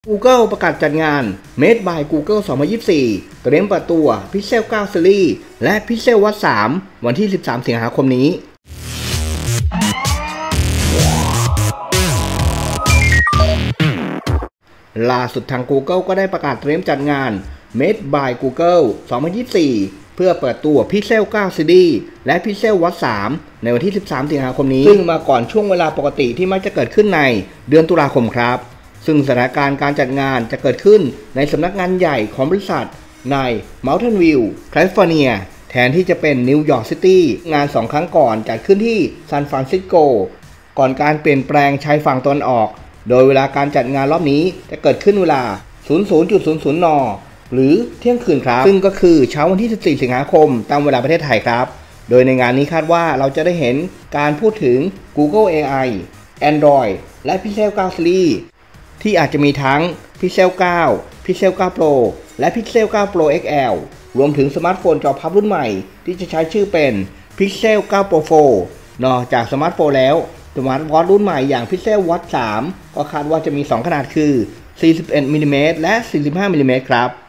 Google ประกาศจัดงาน Made by Google 2024 เตรียมเปิดตัว Pixel 9 Series และ Pixel Watch 3 วันที่ 13 สิงหาคมนี้ล่าสุดทาง Google ก็ได้ประกาศเตรียมจัดงาน Made by Google 2024 เพื่อเปิดตัว Pixel 9 Series และ Pixel Watch 3 ในวันที่ 13 สิงหาคมนี้ซึ่งมาก่อนช่วงเวลาปกติที่มักจะเกิดขึ้นในเดือนตุลาคมครับซึ่งสถานการณ์การจัดงานจะเกิดขึ้นในสำนักงานใหญ่ของบริษัทใน Mountain View แคลิฟอร์เนียแทนที่จะเป็นนิวยอร์กซิตี้งาน2 ครั้งก่อนจัดขึ้นที่ซานฟรานซิสโกก่อนการเปลี่ยนแปลงชายฝั่งตะวันออกโดยเวลาการจัดงานรอบนี้จะเกิดขึ้นเวลา 00.00 น. หรือเที่ยงคืนครับซึ่งก็คือเช้าวันที่ 14 สิงหาคมตามเวลาประเทศไทยครับโดยในงานนี้คาดว่าเราจะได้เห็นการพูดถึง Google AI Android และ Pixel 9 Seriesที่อาจจะมีทั้ง Pixel 9 Pixel 9 Pro และ Pixel 9 Pro XL รวมถึงสมาร์ทโฟนจอพับรุ่นใหม่ที่จะใช้ชื่อเป็น Pixel 9 Pro 4 นอกจากสมาร์ทโฟนแล้วสมาร์ทวอทช์รุ่นใหม่อย่าง Pixel Watch 3 ก็คาดว่าจะมี2 ขนาดคือ 41 มิลลิเมตร และ 45 มิลลิเมตรครับ